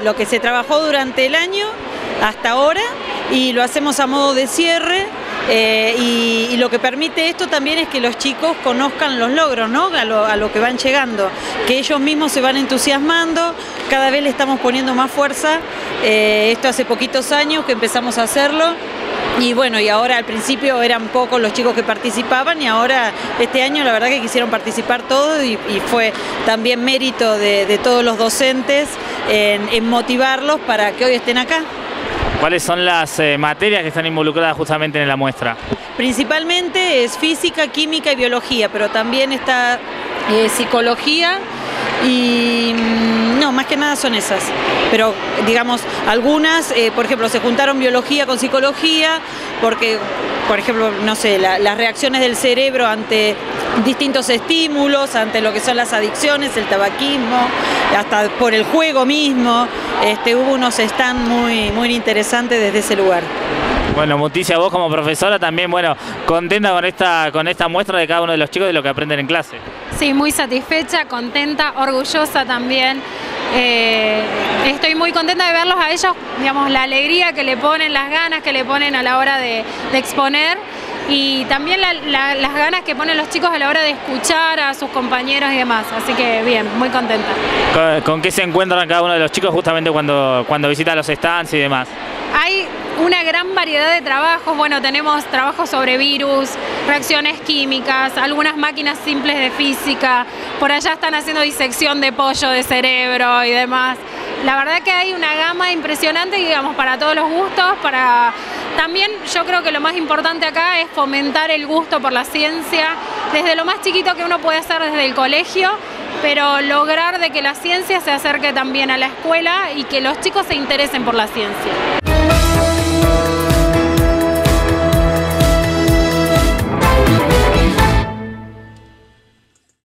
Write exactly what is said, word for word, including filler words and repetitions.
lo que se trabajó durante el año hasta ahora, y lo hacemos a modo de cierre. Eh, y, y lo que permite esto también es que los chicos conozcan los logros, ¿no? a, lo, a lo que van llegando, que ellos mismos se van entusiasmando, cada vez le estamos poniendo más fuerza. Eh, esto hace poquitos años que empezamos a hacerlo, y bueno, y ahora al principio eran pocos los chicos que participaban, y ahora este año la verdad que quisieron participar todos, y, y fue también mérito de, de todos los docentes en, en motivarlos para que hoy estén acá. ¿Cuáles son las eh, materias que están involucradas justamente en la muestra? Principalmente es física, química y biología, pero también está eh, psicología y no, más que nada son esas. Pero digamos, algunas, eh, por ejemplo, se juntaron biología con psicología, porque, por ejemplo, no sé, la, las reacciones del cerebro ante distintos estímulos, ante lo que son las adicciones, el tabaquismo, hasta por el juego mismo. Este, hubo unos stands muy, muy interesantes desde ese lugar. Bueno, Muticia, vos como profesora también, bueno, contenta con esta, con esta muestra de cada uno de los chicos de lo que aprenden en clase. Sí, muy satisfecha, contenta, orgullosa también. Eh, estoy muy contenta de verlos a ellos, digamos, la alegría que le ponen, las ganas que le ponen a la hora de, de exponer, y también la, la, las ganas que ponen los chicos a la hora de escuchar a sus compañeros y demás. Así que bien, muy contenta. ¿Con, con qué se encuentran cada uno de los chicos justamente cuando, cuando visitan los stands y demás? Hay una gran variedad de trabajos. Bueno, tenemos trabajos sobre virus, reacciones químicas, algunas máquinas simples de física. Por allá están haciendo disección de pollo, de cerebro y demás. La verdad que hay una gama impresionante, digamos, para todos los gustos. Para también yo creo que lo más importante acá es fomentar el gusto por la ciencia, desde lo más chiquito que uno puede hacer desde el colegio, pero lograr de que la ciencia se acerque también a la escuela y que los chicos se interesen por la ciencia.